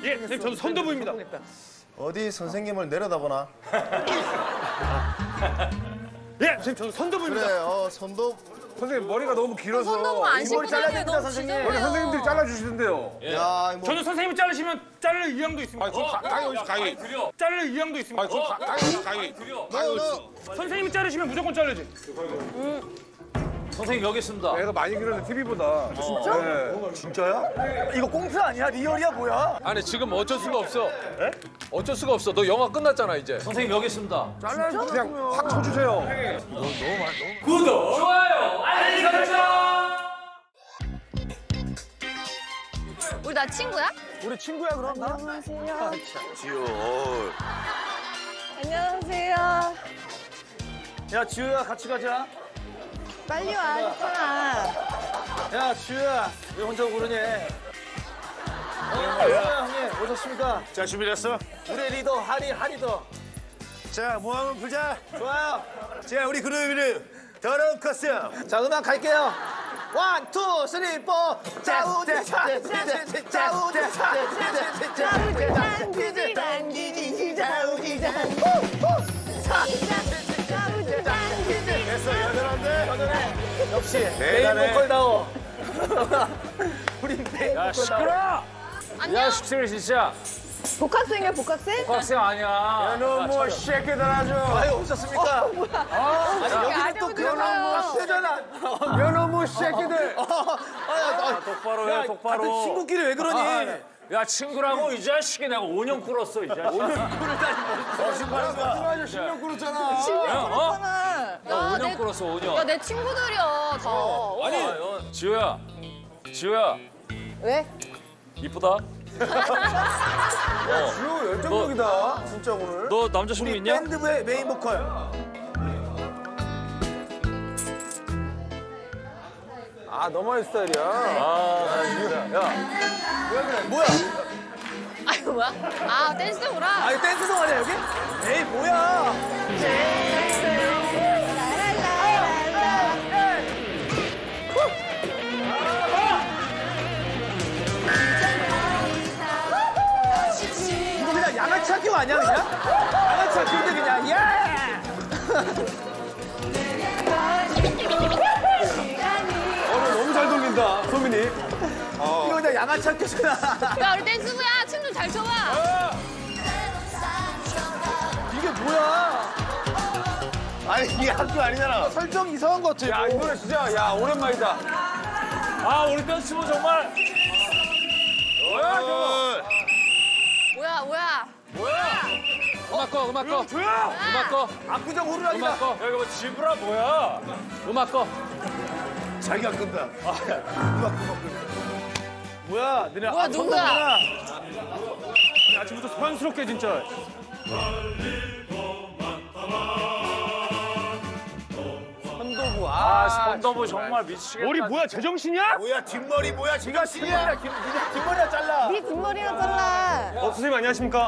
예, 선생님 저도 선도부입니다. 어디 선생님을 내려다보나? 예, 선생님 저도 선도부입니다. 그래, 선도. 선생님 머리가 너무 길어서 선도부 안 이 씻고 머리 잘라야 다니면 됩니다, 너무 선생님. 지저분해요. 머리 선생님들이 잘라주시던데요. 야, 뭐. 저는 선생님이 자르시면 자를 의향도 있습니다. 가위. 자를 의향도 있습니다. 가위. 너. 선생님이 자르시면 무조건 자르지. 선생님 여기 있습니다. 애가 많이 길었는데 TV보다. 진짜? 네. 진짜야? 이거 꽁트 아니야? 리얼이야 뭐야? 아니 지금 어쩔 수가 없어. 어쩔 수가 없어. 너 영화 끝났잖아 이제. 선생님 여기 있습니다. 그냥 확 쳐주세요. 구독, 좋아요, 알림 설정. 우리 나 친구야? 우리 친구야 그럼 나? 안녕하세요. 지효. 안녕하세요. 야 지우야 같이 가자. 빨리 와, 괜찮아. 야 지우야 왜 혼자 그러니? 형님 오셨습니까? 자, 준비됐어? 우리 리더 하리더. 자, 모함은 풀자. 좋아요. 자, 우리 그룹 더러운 커스. 자 음악 갈게요. 1, 2, 3, 4. 짜우디 됐어, 여전한데? 역시 메인 대단해. 보컬다워. 우리 메인 보컬다워. 야 식스를 진짜. 복학생이야, 복학생? 학생 아니야. 너뭐 새끼들 아주. 아유 오셨습니까? 여기는 또 그런 거 세잖아. 연어무 새끼들. 똑바로 해, 같은 친구끼리 왜 그러니? 야 친구라고 이 자식이 내가 5년 꿇었어 이 자식. 10년 꿇었잖아. 나 5년 꿇었어 5년. 야, 내 친구들이야, 다. 아니 지호야. 왜? 이쁘다. 지효 열정적이다. 진짜 오늘. 너 남자친구 우리 있냐? 밴드부의 메인 보컬. 아 너만의 스타일이야. 뭐야? 아, 이거 뭐야? 아, 댄스구나. 아 이거 댄스송 아니야 여기? 에이 뭐야? 이거 그냥 양아치 학교 아니야 그냥? 양아치 학교인데 그냥 예! 너무 잘 돌린다, 소민이. 이거 그냥 양아치 학교잖아. 야, 우리 댄스부야. 춤 좀 잘 춰봐. 이게 뭐야? 아니, 이게 학교 아니잖아. 설정 이상한 것 같아. 야, 이 노래 진짜, 야, 오랜만이다. 아 우리 댄스부 정말. 뭐야 저거? 뭐야? 음악 꺼. 음악 꺼. 압구정 호루라기다. 음악 꺼. 야 이거 뭐 지브라 뭐야? 음악 꺼. 자기가 끈다. 뭐야? 너네 뭐야, 누구야? 아침부터 소란스럽게 진짜. 선도부. 아 선더부 정말 미치겠다. 머리 뭐야, 제정신이야? 뭐야, 뒷머리 뭐야, 지가 뒷머리야, 뒷머리야 잘라. 네 뒷머리나 잘라. 선생님 안녕하십니까?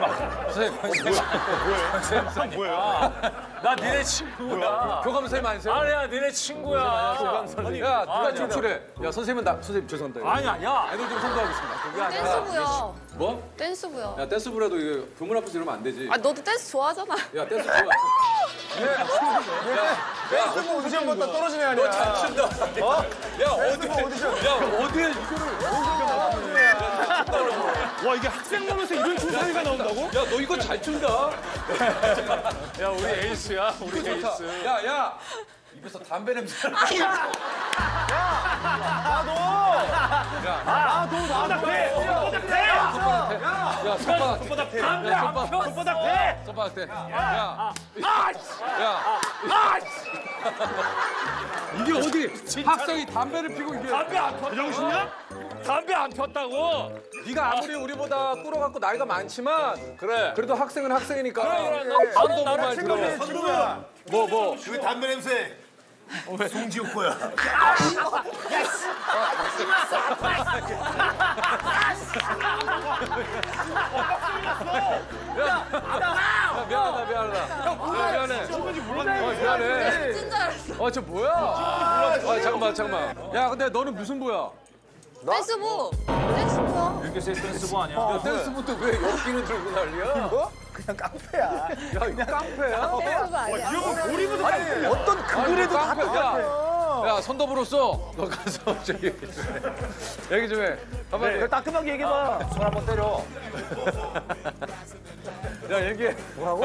선생님 뭐예요? 나 니네 친구야. 교감 선생님 아니세요? 아니야 니네 친구야. 야 누가 진출해? 야 선생님은 선생님 죄송합니다. 아니야. 애들 좀 선도하겠습니다. 댄스부야. 뭐? 댄스부야. 야 댄스부라도 이게 교문 앞에서 이러면 안 되지. 아, 너도 댄스 좋아하잖아. 야 댄스 좋아. 댄스부 오디션부터 떨어지네, 아니야. 너 잘 춘다. 야 어디에 이거를. 와, 이게 학생 보면서 이런 춤사위가 나온다고? 야 너 이거 잘 춘다. 야 우리 에이스야. 우리 에이스. 야 입에서 담배 냄새. 야 손바닥 대. 손바닥 대! 손바닥 대. 이게 어디 학생이 담배를 피고 이게 담배 안 폈? 제정신이야? 담배 안 폈다고? 네가 아무리 우리보다 꿇어갖고 나이가 많지만 그래. 그래도 학생은 학생이니까 그래. 선도부 말 들어. 친구야. 뭐 그 담배 냄새. 송지효 거야. 미안하다. 미안해. 미안해. 진짜 알았어. 저 뭐야? 잠깐만. 야 근데 너는 무슨 부야? 댄스부. 댄스부요. 이렇게 세 댄스부 아니야? 야, 댄스부터 왜 여기는 들고 난리야? 그냥 깡패야. 야, 이거 깡패야? 댄스부 아니야. 이러면 우리보다 깡패야. 어떤 그 글에도 다 깡패야. 똑같아. 야, 선도부로서 너 가서 저기 얘기 좀 해. 한번 따끔하게 얘기해봐. 손 한번 때려. 야, 얘기해. 뭐라고?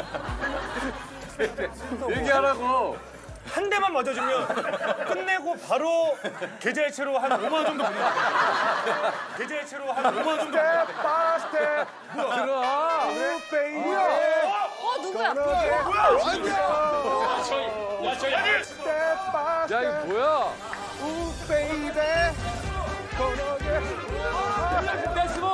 얘기하라고. 한 대만 맞아주면 끝내고 바로 계좌이체로 한 5만 원 정도 보내요. 계좌이체로 한 5만 원 정도 보내요. 스텝. 들어와. 뭐야? 누구야? 야, 이거 뭐야? 베이베. 댄스부.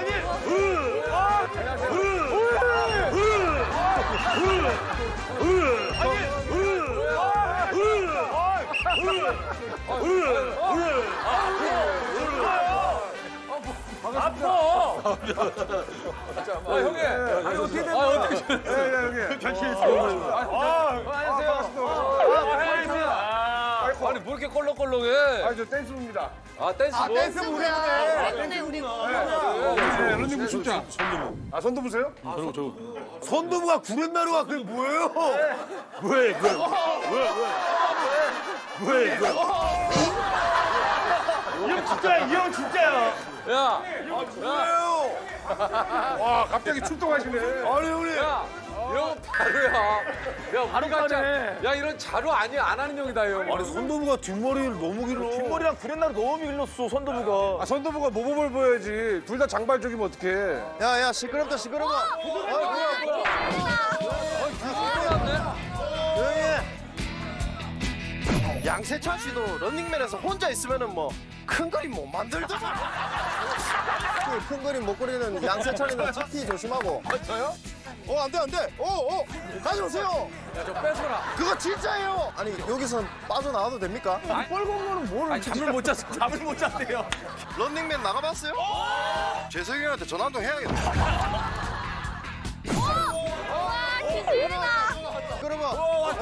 아파. 아, 형님. 아니, 어떻게 된 거야? 어떻게 아니, 뭐 이렇게 껄렁껄렁해? 저 댄스부입니다. 아, 댄스부? 댄스부야. 우리 거네. 런닝부 출장. 아, 손도 보세요? 선도부가 구렛나루가 그게 뭐예요? 이 형 진짜야. 야, 뭐예요? 와, 갑자기 출동하시네. 아니 형님. 야, 이거 바로야. 야, 바로 갔자. 야, 이런 자루 아니 안 하는 형이다, 형. 아니 선도부가 뒷머리를 너무 길어. 뒷머리랑 구렛나루 너무 길렀어, 선도부가. 아, 선도부가 모범을 보여야지. 둘 다 장발적이면 어떡해. 야, 시끄럽다, 시끄러워. 조용히 해. 양세찬 씨도 런닝맨에서 혼자 있으면은 뭐 큰 그림 못 만들더만. 큰 그림 못 그리는 양세찬이나 GT 조심하고. 저요? 안 돼, 안 돼. 가져오세요. 야, 저 뺏어라. 그거 진짜예요. 아니, 여기선 빠져나와도 됩니까? 뻘건거는 뭘. 아니, 잠을 못 잤어. 잠을 못 잤대요. 런닝맨 나가봤어요? 재석이한테 전화 한 통 해야겠다. 와, 기질이다. 끌어봐.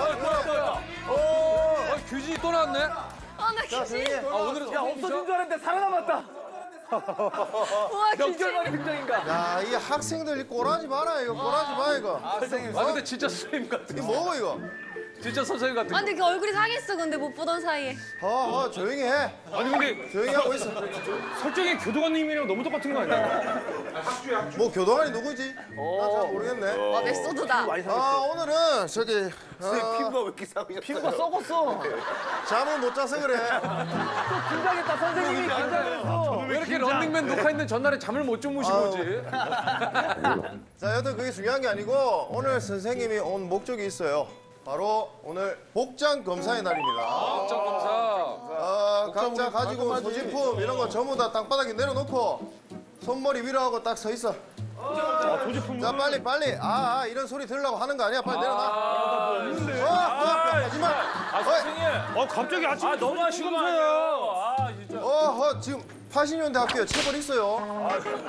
규진이 또 나왔네. 나 기질. 아, 오늘은 없어진 줄 알았는데 살아남았다. 와, 기질. 등장인가? 야, 이 학생들 꼬라지 마라, 이거. 꼬라지 마, 이거. 아, 근데 진짜 선생님 같아. 이게 뭐고, 이거? 진짜 선생님 같아. 근데 그 얼굴이 상했어, 근데 못 보던 사이에. 조용히 해. 아니 근데 조용히 하고 있어. 설정이 교도관님이랑 너무 똑같은 거 아니야? 뭐 교도관이 누구지? 나 잘 모르겠네. 와, 메소드다. 오늘은 저기 피부가 왜 이렇게 싸우냐? 피부가 썩었어. 잠을 못 자서 그래. 긴장했다, 선생님이 긴장했어. 왜 이렇게 런닝맨 녹화했는 전날에 잠을 못 주무시고 오지? 자, 여튼 그게 중요한 게 아니고 오늘 선생님이 온 목적이 있어요. 바로 오늘 복장 검사의 날입니다. 복장 검사. 각자 가지고 온 소지품 이런 거 전부 다 땅바닥에 내려놓고 손머리 위로 하고 딱 서 있어. 자, 빨리. 이런 소리 들으려고 하는 거 아니야. 빨리 내려놔. 하지 마. 선생님. 갑자기 아침에 너무 하시면서요. 아 진짜. 지금 80년대 학교에 체벌 있어요.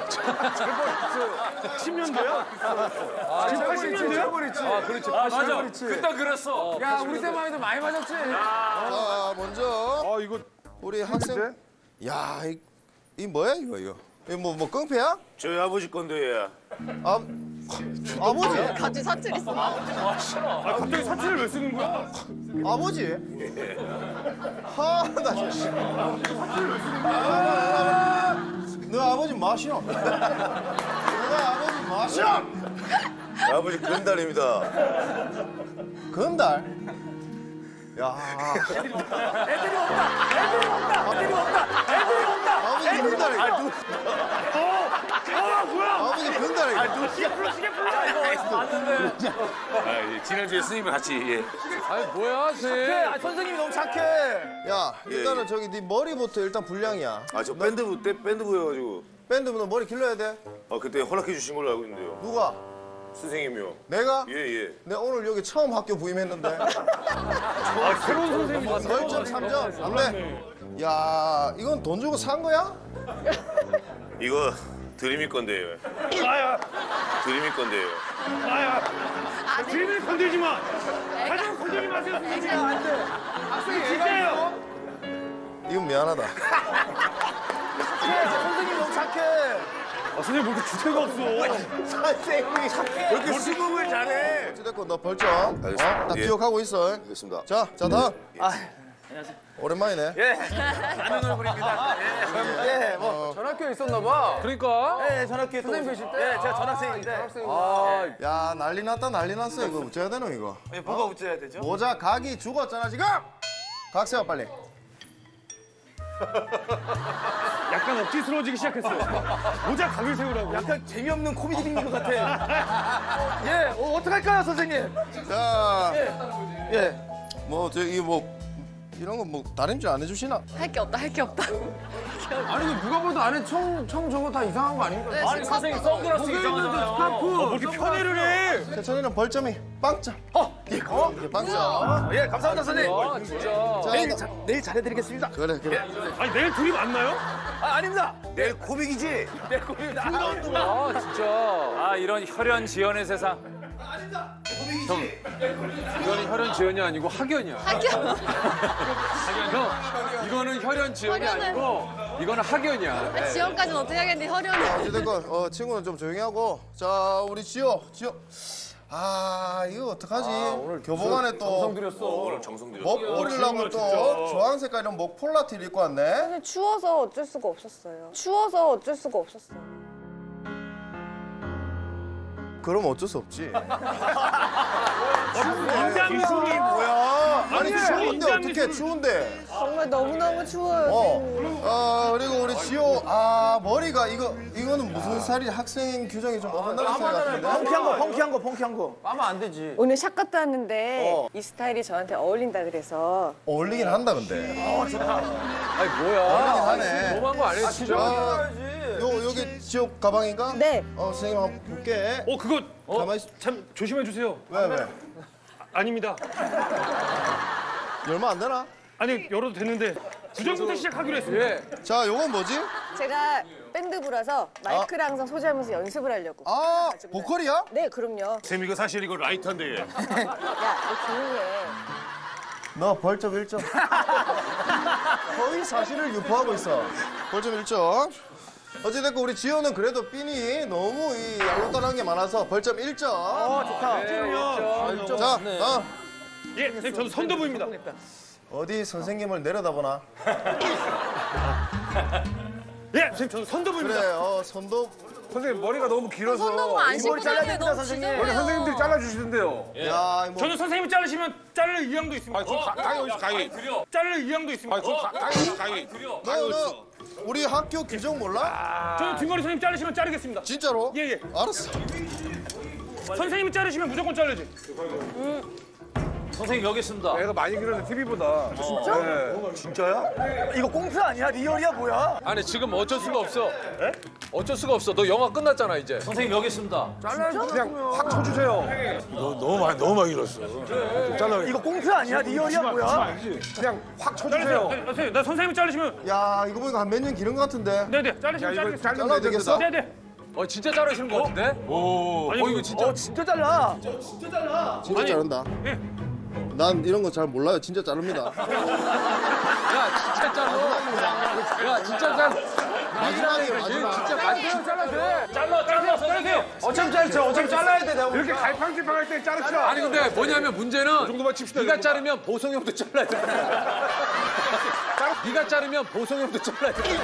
10년도야? 지금 80년도야? 아, 그렇지. 맞아. 그때 그랬어. 야, 우리 때만 해도 많이 맞았지. 자, 먼저 이거 우리 학생. 야, 이 뭐야 이거? 이거 뭐 깡패야? 저희 아버지 건데. 아버지? 같이 사투리 써. 갑자기 사투리를 왜 쓰는 거야? 아버지? 너 아버지 마셔. 너가 아버지 마셔. 아버지 건달입니다. 건달? 야. 애들이 온다. 아버지 건달이. 뭐야? 아버지 건달이. 지난주에 스님을 같이. 아니, 뭐야, 쟤. 선생님이 너무 착해. 야, 일단은 저기 네 머리부터 일단 불량이야. 저 밴드부여가지고. 밴드면 너 머리 길러야 돼? 그때 허락해 주신 걸로 알고 있는데요. 누가? 선생님이요. 내가? 예. 내가 오늘 여기 처음 학교 부임했는데. 새로운 선생님이 설정 3점. 안 돼. 야, 이건 돈 주고 산 거야? 이거 드림이 건데요. 드림이 건데요. 주인을 건들지 마. 가정 건들지 마세요. 학생이 진짜예요. 이건 미안하다. 선생님 너무 착해. 선생님 뭐 이렇게 주체가 없어. 선생님이 착해. 왜 이렇게 수긍을 잘해? 어찌됐건 너 벌점. 알겠습니다. 딱 예. 기억하고 있어. 알겠습니다. 자 다음. 안녕하세요. 오랜만이네. 아는 얼굴입니다. 예, 뭐 전학교에 있었나 봐. 그러니까 예, 전학교에 선생님 계실 때? 예, 제가 전학생인데. 야 난리 났다 난리 났어. 이거 어째야 되노 이거? 예, 뭐가 어째야 되죠? 모자 각이 죽었잖아 지금. 각 세워 빨리. 약간 억지스러워지기 시작했어요. 모자 각을 세우라고. 약간 재미없는 코미디 빙의 것 같아. 예, 어떡할까요, 선생님? 자, 예. 뭐 저기 뭐 이런 거 뭐 다림질 안 해주시나? 할 게 없다, 할 게 없다. 아니 이거 누가 봐도 안에 청 저거 다 이상한 거 아닙니까? 네, 아니, 선생님 선글라스 이상하잖아요. 뭐 이렇게 편애를 해. 세찬이는 벌점이 빵점. 예, 빵점. 예, 감사합니다, 선생님. 아 진짜. 자, 내일 잘해드리겠습니다. 그래. 아니 내일 둘이 만나요? 아닙니다. 내일 코믹이지? 내 코미디다. 아 진짜. 아 이런 혈연 지연의 세상. 이거는 혈연 지연이 아니고 학연이야. 학교. 형, 이거는 혈연 지연이 학연은- 아니고 이거는 학연이야. 지원까지는 어떻게 하겠니, 허련이. 어찌됐건 친구는 좀 조용히 하고. 자 우리 지호. 아 이거 어떡하지? 오늘 교복안에 또 오늘 정성 들였어. 목 뿌리려고 또 주황 색깔 이런 목 폴라티를 입고 왔네. 근데 추워서 어쩔 수가 없었어요. 추워서 어쩔 수가 없었어요. 그럼 어쩔 수 없지. 인장술이 뭐야? 아니 추운데 인장 어떻게 미술. 추운데? 정말 너무너무 추워요. 그리고 우리 지호 머리가 이거는 무슨 살이 학생 규정이 좀 어긋나는 스타일 같은데. 펑키한 거. 빠면 안 되지. 오늘 샷 갔다 왔는데 이 스타일이 저한테 어울린다 그래서 어울리긴 한다 근데. 아니 뭐야? 하네. 너무한 거 아니야 진짜? 여기 지호 가방인가? 네. 선생님 한번 볼게. 그거 가만히 있어. 참 조심해 주세요. 왜? 아닙니다. 얼마 안 되나? 아니 열어도 되는데 구정부터 시작하기로 했습니다. 예. 자, 요건 뭐지? 제가 밴드부라서 마이크를 항상 소지하면서 연습을 하려고. 보컬이야? 네, 그럼요. 쌤 이거 사실 이거 라이터인데 얘. 야, 너 조용히 해. 너 벌점 1점. 거의 사실을 유포하고 있어. 벌점 1점. 어찌됐건 우리 지호는 그래도 삔이 너무 이 알록달록한 게 많아서 벌점 1점. 좋다. 자, 예, 선생님 저도 선도부입니다. 어디 선생님을 내려다보나? 예, 선생님 저도 선도부입니다. 그래, 선도. 선생님 머리가 너무 길어서 선도부 안 씻고 잘라야 다니면 됩니다, 너무 선생님. 원래 지저분해요. 선생님들이 잘라주시던데요. 야, 뭐. 저는 선생님이 자르시면 자를 의향도 있습니다. 가위. 자를 의향도 있습니다. 가위. 너 우리 학교 규정 몰라? 저는 뒷머리 선생님 자르시면 자르겠습니다. 진짜로? 예, 예. 알았어. 선생님이 자르시면 무조건 자르지. 선생님 여기 있습니다. 애가 많이 길었는데 TV보다. 진짜? 이거 꽁트 아니야? 리얼이야, 뭐야? 아니 지금 어쩔 수가 없어. 어쩔 수가 없어. 너 영화 끝났잖아 이제. 선생님 여기 있습니다. 그냥 확 쳐주세요. 너무 많이 길었어. 이거 꽁트 아니야? 리얼이야, 뭐야? 그냥 확 쳐주세요. 선생님, 나 선생님이 자르시면 야, 이거 보니까 한 몇 년 기른 것 같은데? 네네 자르시면 이거 자르겠습니다. 잘라도 되겠어? 네네. 진짜 자르시는 거 같은데? 아니, 이거 진짜. 진짜 잘라. 진짜 자른다. 예. 난 이런 거 잘 몰라요. 진짜 자릅니다. 야 진짜 잘라. 야 진짜 잘라. 마지막이에요, 마지막. 진짜 맞대요 잘라도 돼. 자르세요. 어차피 잘라야 돼. 이렇게 갈팡질팡할 때 자르죠. 아니 근데 뭐냐면 문제는 정도만 칩시다. 네가 자르면 보성형도 잘라야 돼. 네가 자르면 보성형도 잘라야 돼.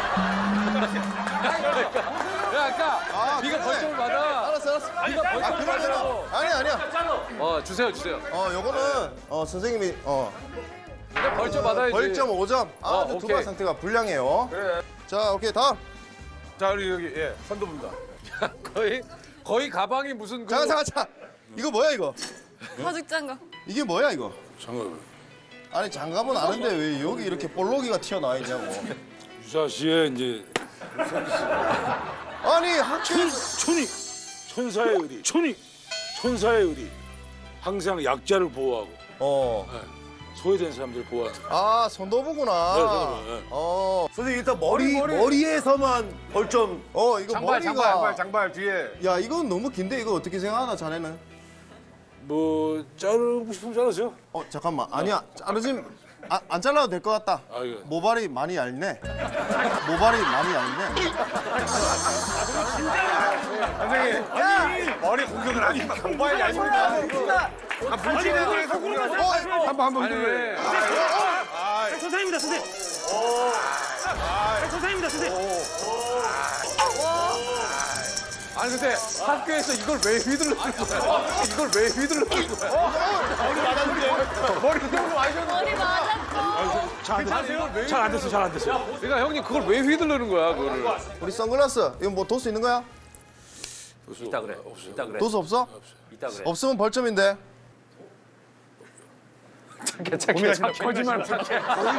그러니까 네가 그래. 벌점을 받아. 알았어. 네가 벌점을 받으라고. 아니야. 주세요. 요거는 선생님이 네가 벌점 받아야지. 벌점 5점. 아주 오케이. 두발 상태가 불량해요. 그래. 자, 오케이 다음. 자, 우리 여기 선도부입니다. 거의 가방이 무슨 그. 잠깐. 이거 뭐야 이거? 가죽 장갑. 이게 뭐야 이거? 장갑. 아니 장갑은 아는데 왜 여기 이렇게 볼록이가 튀어나와 있냐고. 유사시에 이제 아니 학교에서 천사의 의리. 천사의 의리. 항상 약자를 보호하고 소외된 사람들을 보호하는. 선도부구나. 네, 선도부, 네. 선생님 일단 머리에서만 벌점. 이거 머리가. 장발 뒤에. 야, 이건 너무 긴데 이거 어떻게 생각하나 자네는? 뭐 자르고 싶으면 자르세요. 잠깐만. 아니야. 자르지 안 잘라도 될 것 같다. 아이고. 모발이 많이 얇네. 모발이 많이 얇네. 머리 공격을 하니까 모바일 얇으니까. 물질에서 공격을 한번 들래. 선생님입니다, 선생님. 선생님입니다, 선생님. 아니 근데 학교에서 이걸 왜 휘둘러 주는 거야? 이걸 왜 휘둘러 주는 거야? 머리 맞았어. 잘 안 됐어, 잘 안 됐어. 그러니까 형님 그걸 왜 휘두르는 거야 그거를? 우리 선글라스 이거 뭐 도수 있는 거야? 이따 그래. 이따 그래. 도수 없어? 이따 그래. 없으면 벌점인데. 거짓말 못해.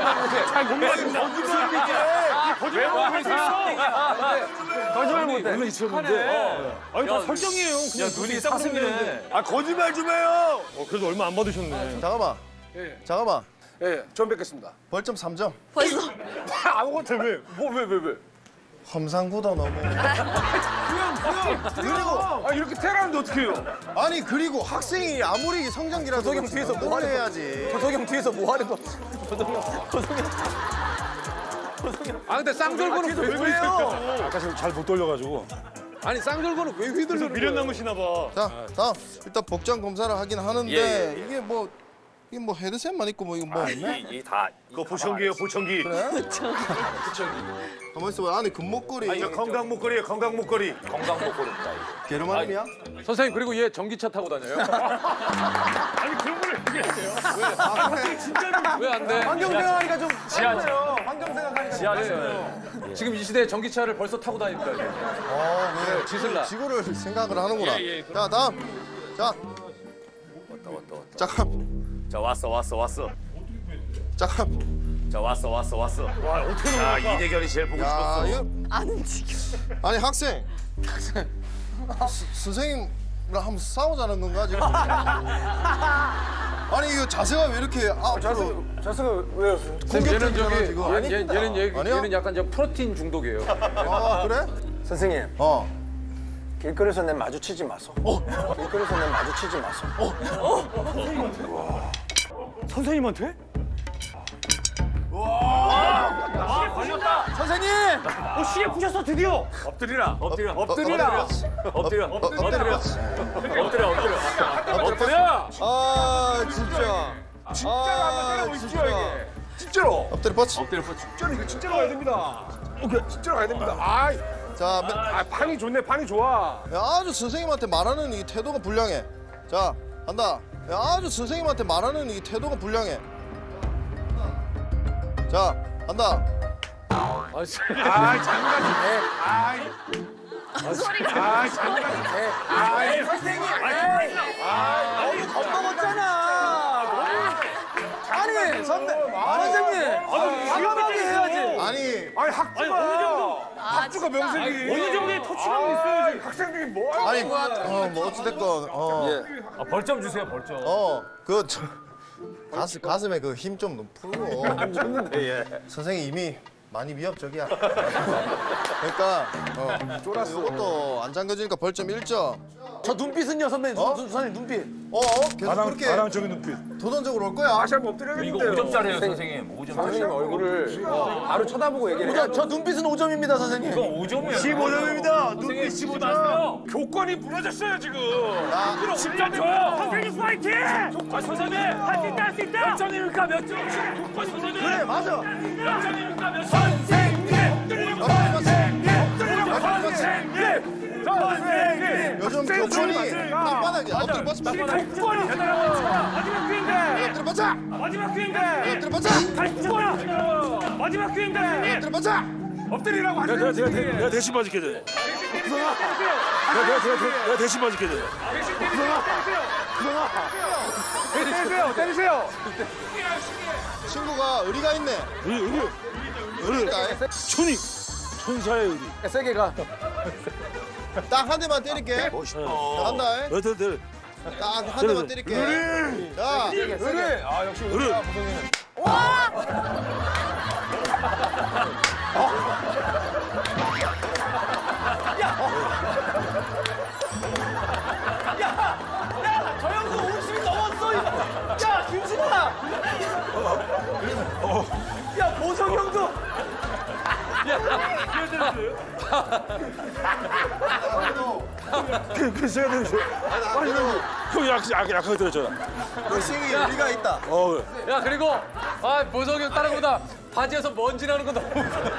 거짓말 못해. 원래 있었는데. 아니, 다 설정이에요. 그냥 눈이 사슴이네. 아, 거짓말 좀 해요. 그래도 얼마 안 받으셨네. 잠깐만. 잠깐만. 예, 처음 뵙겠습니다. 벌점 3점. 벌써. 아무것도 왜? 왜? 험상궂어 너무. 아, 이렇게 테러하는데 어떻게 해요? 아니 그리고 학생이 아무리 성장기라도 조석영 뒤에서 뭐 하는 해야지. 조석영 뒤에서 뭐 하는 거? 아 근데 쌍절곤은 왜 그래요? 아까 잘 못 돌려가지고. 아니 쌍절곤은 왜 휘두르는 거야? 미련 남으시나 봐. 자, 다음 일단 복장 검사를 하긴 하는데 예. 이게 뭐 헤드셋만 있고 뭐 이거 뭐 이다 그거 보청기예요, 보청기. 가만 있어봐. 안에 금목걸이. 이거 건강 목걸이에요, 건강 목걸이. 건강 목걸이입니다. 게르마늄이야? 선생님 그리고 얘 전기차 타고 다녀요? 아니, 그런 걸 얘기하세요. 아 그래? 왜 안 돼? 환경 생각하니까 좀 지하철. 환경 생각하니까. 지하철. 지금 이 시대에 전기차를 벌써 타고 다닙니다. 이제. 네, 지슬라. 지구를 생각을 하는구나. 자, 다음. 자, 왔다. 잠깐. 자, 왔어. 잠깐. 자, 왔어. 와, 어떻게 자, 넘어갈까? 이대결이 제일 보고 야, 싶었어. 이거 안 움직여. 아니 학생. 선생님이랑 한번 싸우자는 건가 지금? 아니 이거 자세가 왜 이렇게 자세가 왜? 공격적이잖아 지금. 얘는 약간 저 프로틴 중독이에요. 아 그래? 선생님, 어. 길거리에서 내 마주치지 마소. 길거리에서 내 마주치지 마소. 선생님한테? 선생님! 시계 부셨어, 드디어. 엎드려. 아 진짜. 진짜로. 엎드려 뻗치. 진짜로 이거 진짜로 가야 됩니다. 오케이, 진짜로 가야 됩니다. 아이, 자, 판이 좋네, 판이 좋아. 야, 아주 선생님한테 말하는 이 태도가 불량해. 자, 간다. 야, 아주 선생님한테 말하는 이 태도가 불량해. 자, 간다. 아니, 선생님! 과감하게 해야지. 아니, 학주가 명색이. 어느 정도의 터치감이 있어야지. 학생들이 뭐 아니, 뭐 어찌됐건, 벌점 주세요, 벌점. 가슴에 그 힘 좀 풀고. 선생님 이미 많이 위협적이야. 그러니까, 쫄았어. 이것도 안 잠겨지니까 벌점 1점. 저 눈빛은요, 선배님. 선생님 눈빛. 계속 그렇게 바람적인 눈빛. 도전적으로 올 거야. 다시 한번 엎드려야겠는데요. 이거 5점짜리예요, 선생님. 5점. 선생님 얼굴을 바로 쳐다보고 얘기를 해요. 저 눈빛은 5점입니다, 선생님. 이거 5점이에요. 15점입니다. 눈빛 15점. 교권이 부러졌어요, 지금. 10점 줘요. 선생님 파이팅! 선생님 할 수 있다, 할 수 있다. 몇 점입니까, 몇 점? 선생님. 그래, 맞아. 몇 점입니까, 몇 점? 선생님. 요즘 교권이 땅바닥이야. 엎드려 뻗치. 교권이 대단한 거. 마지막 기회인데. 엎드려 뻗쳐. 마지막 기회인데. 엎드려 뻗쳐. 다시 붙어라. 마지막 기회인데. 엎드려 뻗쳐. 엎드리라고 하세요. 내가 대신 맞을게 돼. 내가 대신 맞을게 돼. 때리세요. 친구가 의리가 있네. 의리. 천사의 의리. 세게 가. 딱 한 대만 때릴게. 자, 간다. 들. 딱 한 대만 때릴게. 자, 의리. 아, 역시 의리. 저 형도 50이 넘었어. 야, 김진아. 그 써야 되는 거. 아니 형 약하게 들었잖아. 싱이 우리가 있다. 야 그리고 보석이 형 다른 거보다 바지에서 먼지 나는 거 너무.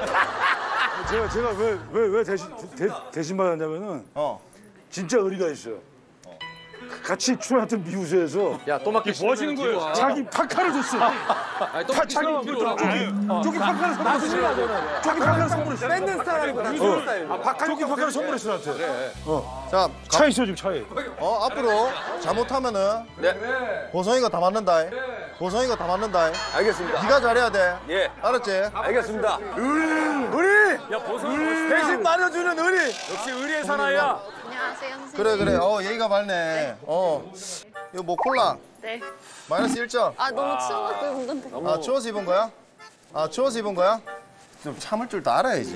제가 왜 대신 받았냐면은 진짜 의리가 있어요. 같이 출연했던 미우새에서 야 또 맞기 뭐 하시는 거예요? 자기 파카를 줬어. 또 맞기 싫어. 저기 파카를 선물했어. 저기 파카를 선물했어. 밴드 스타일이고 나 스타일. 저기 파카를 선물했어 나한테. 자, 차 있어 지금 차에. 앞으로 잘못하면은 보성이가 다 맞는다. 보성이가 다 맞는다. 알겠습니다. 네가 잘해야 돼. 예. 알았지? 알겠습니다. 우리 야 보성 대신 말해주는 의리. 역시 의리의 사나이야. 안녕하세요, 선생님. 그래. 예의가 밝네. 이거 뭐 콜라 네. 마이너스 1점. 아, 너무 추워갖고 입은 건데. 추워서 입은 거야? 추워서 입은 거야? 좀 참을 줄도 알아야지.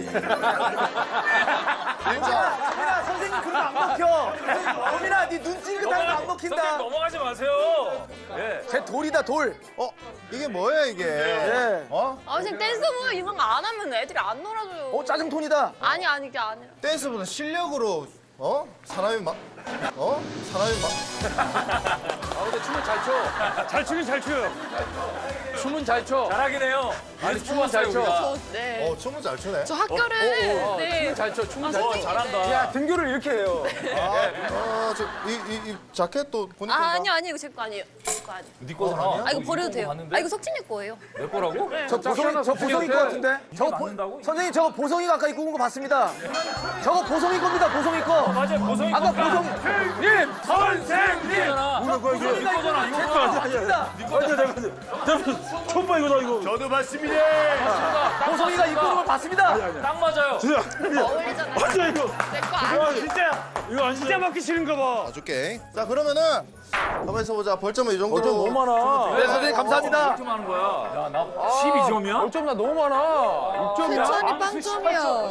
진짜. 야, 선생님 그러면 안 먹혀. 범인아, 네 눈 찡긋하는 거안 먹힌다. 선생님 넘어가지 마세요. 예. 쟤 돌이다 돌. 이게 뭐야 이게? 네. 아, 선생님 댄스부 이런 거 안 하면 애들이 안 놀아줘요. 짜증톤이다. 아니, 이게 아니라. 댄스보다 실력으로 사람이 막 근데 춤은 잘 춰. 잘 추긴 잘 추요. 춤은 잘 춰. 잘하긴 해요. 아니 춤은 잘 춰. 네. 춤을 잘 추네. 저 학교를, 네. 춤은 잘 춰. 춤은 잘 춰. 잘한다. 야, 등교를 이렇게 해요. 이 자켓도 보니까 아니요, 이거 제 거 아니에요. 제 거 아니에요. 네 거잖아. 이거 버려도 돼요. 이거 석진이 거예요. 내 거라고? 저 보성이 거 같은데? 선생님 저거 보성이가 아까 입고 온 거 봤습니다. 저거 보성이 겁니다. 보성이 거. 맞아 보성이 아까 거잖아. 보성님. 선생님. 뭐야 보성이가 입고 온 거 봤습니다. 내가 처음 봐 이거 이거. 저도 봤습니다. 보성이가 입고 온 거 봤습니다. 딱 맞아요. 어울리잖아요. 맞아 이거. 내 거 아니에요. 이거 아니지. 진짜 맞기 싫은가 봐. 봐줄게. 자 그러면은 가만 있어 보자. 벌점은 이 정도로. 너무 많아. 네, 선생님 감사합니다. 이렇게 많은 거야. 야 나 12점이야? 나 너무 많아. 세찬이 빵점이야.